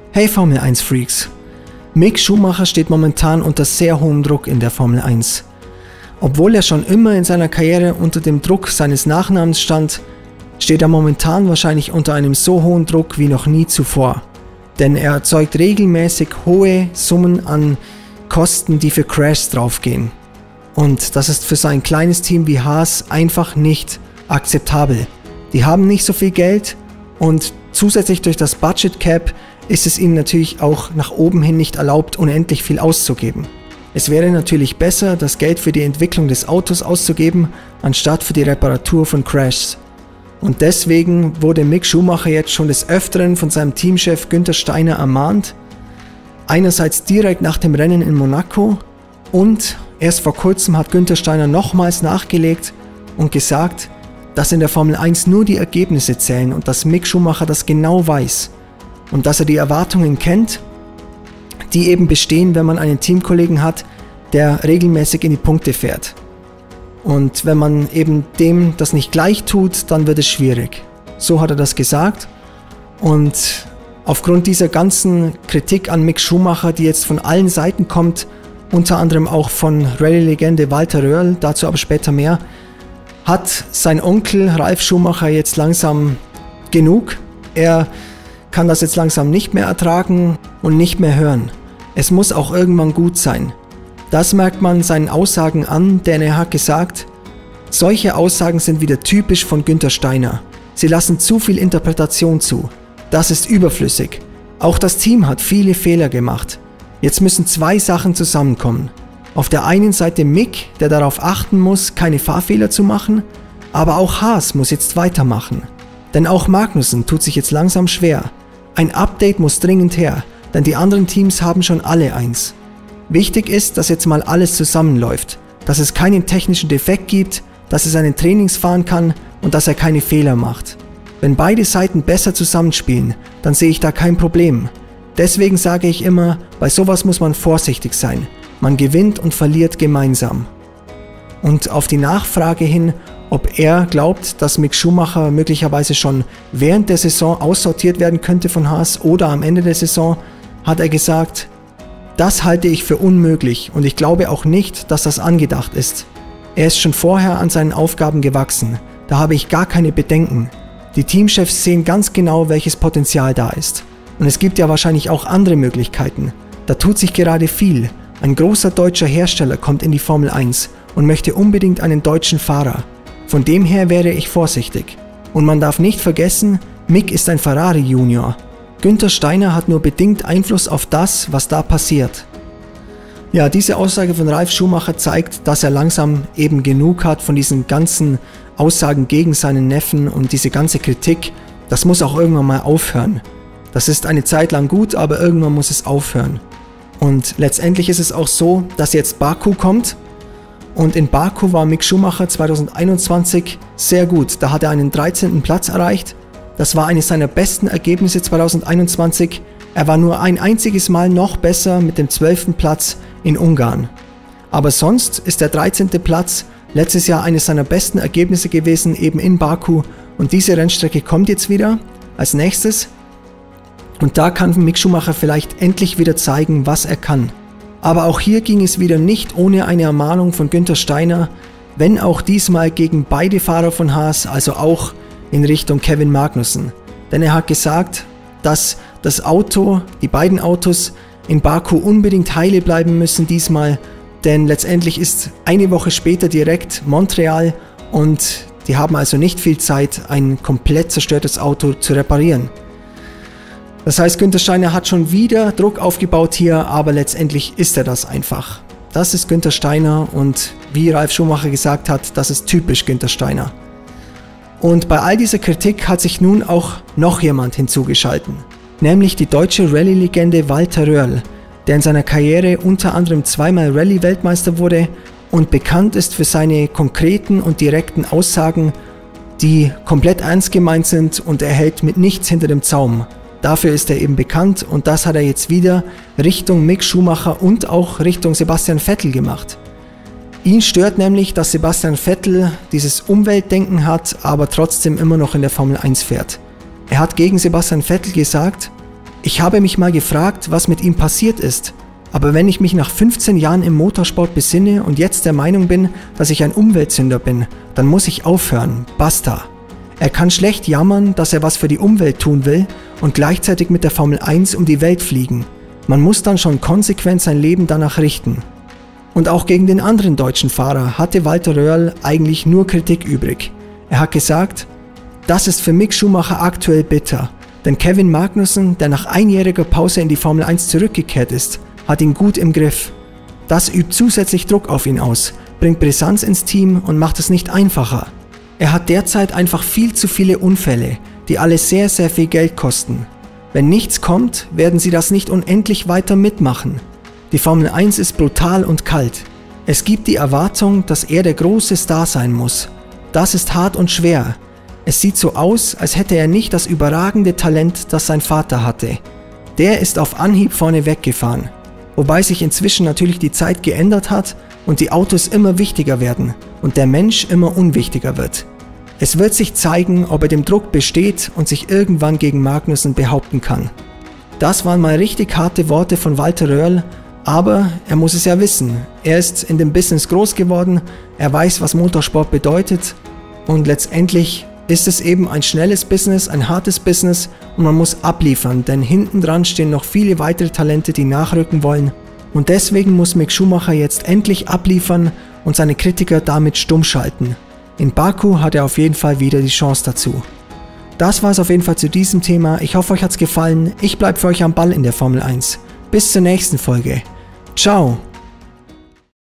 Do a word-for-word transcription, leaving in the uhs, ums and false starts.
Hey Formel eins Freaks! Mick Schumacher steht momentan unter sehr hohem Druck in der Formel eins. Obwohl er schon immer in seiner Karriere unter dem Druck seines Nachnamens stand, steht er momentan wahrscheinlich unter einem so hohen Druck wie noch nie zuvor. Denn er erzeugt regelmäßig hohe Summen an Kosten, die für Crashs draufgehen. Und das ist für so ein kleines Team wie Haas einfach nicht akzeptabel. Die haben nicht so viel Geld und zusätzlich durch das Budget Cap ist es ihnen natürlich auch nach oben hin nicht erlaubt, unendlich viel auszugeben. Es wäre natürlich besser, das Geld für die Entwicklung des Autos auszugeben, anstatt für die Reparatur von Crashs. Und deswegen wurde Mick Schumacher jetzt schon des Öfteren von seinem Teamchef Günther Steiner ermahnt, einerseits direkt nach dem Rennen in Monaco und erst vor kurzem hat Günther Steiner nochmals nachgelegt und gesagt, dass in der Formel eins nur die Ergebnisse zählen und dass Mick Schumacher das genau weiß. Und dass er die Erwartungen kennt, die eben bestehen, wenn man einen Teamkollegen hat, der regelmäßig in die Punkte fährt. Und wenn man eben dem das nicht gleich tut, dann wird es schwierig. So hat er das gesagt. Und aufgrund dieser ganzen Kritik an Mick Schumacher, die jetzt von allen Seiten kommt, unter anderem auch von Rallye-Legende Walter Röhrl, dazu aber später mehr, hat sein Onkel Ralf Schumacher jetzt langsam genug. Er kann das jetzt langsam nicht mehr ertragen und nicht mehr hören. Es muss auch irgendwann gut sein. Das merkt man seinen Aussagen an, denn er hat gesagt, solche Aussagen sind wieder typisch von Günther Steiner. Sie lassen zu viel Interpretation zu. Das ist überflüssig. Auch das Team hat viele Fehler gemacht. Jetzt müssen zwei Sachen zusammenkommen. Auf der einen Seite Mick, der darauf achten muss, keine Fahrfehler zu machen, aber auch Haas muss jetzt weitermachen. Denn auch Magnussen tut sich jetzt langsam schwer. Ein Update muss dringend her, denn die anderen Teams haben schon alle eins. Wichtig ist, dass jetzt mal alles zusammenläuft, dass es keinen technischen Defekt gibt, dass er seine Trainings fahren kann und dass er keine Fehler macht. Wenn beide Seiten besser zusammenspielen, dann sehe ich da kein Problem. Deswegen sage ich immer, bei sowas muss man vorsichtig sein. Man gewinnt und verliert gemeinsam. Und auf die Nachfrage hin, ob er glaubt, dass Mick Schumacher möglicherweise schon während der Saison aussortiert werden könnte von Haas oder am Ende der Saison, hat er gesagt, das halte ich für unmöglich und ich glaube auch nicht, dass das angedacht ist. Er ist schon vorher an seinen Aufgaben gewachsen, da habe ich gar keine Bedenken. Die Teamchefs sehen ganz genau, welches Potenzial da ist. Und es gibt ja wahrscheinlich auch andere Möglichkeiten. Da tut sich gerade viel. Ein großer deutscher Hersteller kommt in die Formel eins und möchte unbedingt einen deutschen Fahrer. Von dem her wäre ich vorsichtig. Und man darf nicht vergessen, Mick ist ein Ferrari Junior. Günther Steiner hat nur bedingt Einfluss auf das, was da passiert. Ja, diese Aussage von Ralf Schumacher zeigt, dass er langsam eben genug hat von diesen ganzen Aussagen gegen seinen Neffen und diese ganze Kritik. Das muss auch irgendwann mal aufhören. Das ist eine Zeit lang gut, aber irgendwann muss es aufhören. Und letztendlich ist es auch so, dass jetzt Baku kommt. Und in Baku war Mick Schumacher zweitausendeinundzwanzig sehr gut. Da hat er einen dreizehnten Platz erreicht. Das war eines seiner besten Ergebnisse zweitausendeinundzwanzig. Er war nur ein einziges Mal noch besser mit dem zwölften Platz in Ungarn. Aber sonst ist der dreizehnte Platz letztes Jahr eines seiner besten Ergebnisse gewesen, eben in Baku. Und diese Rennstrecke kommt jetzt wieder als nächstes. Und da kann Mick Schumacher vielleicht endlich wieder zeigen, was er kann. Aber auch hier ging es wieder nicht ohne eine Ermahnung von Günther Steiner, wenn auch diesmal gegen beide Fahrer von Haas, also auch in Richtung Kevin Magnussen. Denn er hat gesagt, dass das Auto, die beiden Autos in Baku unbedingt heile bleiben müssen diesmal, denn letztendlich ist eine Woche später direkt Montreal und die haben also nicht viel Zeit, ein komplett zerstörtes Auto zu reparieren. Das heißt, Günther Steiner hat schon wieder Druck aufgebaut hier, aber letztendlich ist er das einfach. Das ist Günther Steiner und wie Ralf Schumacher gesagt hat, das ist typisch Günther Steiner. Und bei all dieser Kritik hat sich nun auch noch jemand hinzugeschalten, nämlich die deutsche Rallye-Legende Walter Röhrl, der in seiner Karriere unter anderem zweimal Rallye-Weltmeister wurde und bekannt ist für seine konkreten und direkten Aussagen, die komplett ernst gemeint sind und er hält mit nichts hinter dem Zaum. Dafür ist er eben bekannt und das hat er jetzt wieder Richtung Mick Schumacher und auch Richtung Sebastian Vettel gemacht. Ihn stört nämlich, dass Sebastian Vettel dieses Umweltdenken hat, aber trotzdem immer noch in der Formel eins fährt. Er hat gegen Sebastian Vettel gesagt, Ich habe mich mal gefragt, was mit ihm passiert ist. Aber wenn ich mich nach fünfzehn Jahren im Motorsport besinne und jetzt der Meinung bin, dass ich ein Umweltsünder bin, dann muss ich aufhören. Basta. Er kann schlecht jammern, dass er was für die Umwelt tun will und gleichzeitig mit der Formel eins um die Welt fliegen. Man muss dann schon konsequent sein Leben danach richten. Und auch gegen den anderen deutschen Fahrer hatte Walter Röhrl eigentlich nur Kritik übrig. Er hat gesagt, das ist für Mick Schumacher aktuell bitter, denn Kevin Magnussen, der nach einjähriger Pause in die Formel eins zurückgekehrt ist, hat ihn gut im Griff. Das übt zusätzlich Druck auf ihn aus, bringt Brisanz ins Team und macht es nicht einfacher. Er hat derzeit einfach viel zu viele Unfälle, die alle sehr, sehr viel Geld kosten. Wenn nichts kommt, werden sie das nicht unendlich weiter mitmachen. Die Formel eins ist brutal und kalt. Es gibt die Erwartung, dass er der große Star sein muss. Das ist hart und schwer. Es sieht so aus, als hätte er nicht das überragende Talent, das sein Vater hatte. Der ist auf Anhieb vorne weggefahren. Wobei sich inzwischen natürlich die Zeit geändert hat und die Autos immer wichtiger werden und der Mensch immer unwichtiger wird. Es wird sich zeigen, ob er dem Druck besteht und sich irgendwann gegen Magnussen behaupten kann. Das waren mal richtig harte Worte von Walter Röhrl, aber er muss es ja wissen. Er ist in dem Business groß geworden, er weiß, was Motorsport bedeutet und letztendlich ist es eben ein schnelles Business, ein hartes Business und man muss abliefern, denn hinten dran stehen noch viele weitere Talente, die nachrücken wollen. Und deswegen muss Mick Schumacher jetzt endlich abliefern und seine Kritiker damit stumm schalten. In Baku hat er auf jeden Fall wieder die Chance dazu. Das war es auf jeden Fall zu diesem Thema. Ich hoffe, euch hat es gefallen. Ich bleibe für euch am Ball in der Formel eins. Bis zur nächsten Folge. Ciao!